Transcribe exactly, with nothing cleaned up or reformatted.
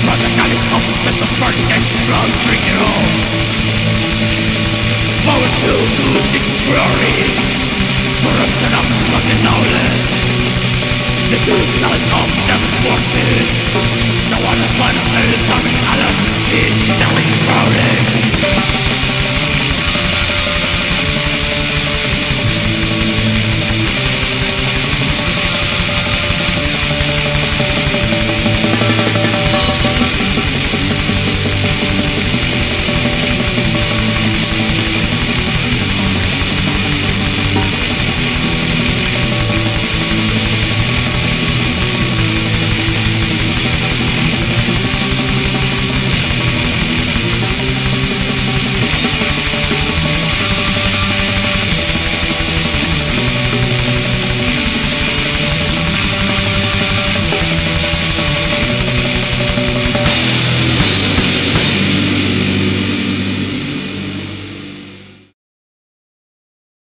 But the kind of opposite the sparking explode, bring it all. Power to lose its glory. Corruption of fucking knowledge. The true son of devil's fortune. The one that finally coming out of the sea. Now we're rolling.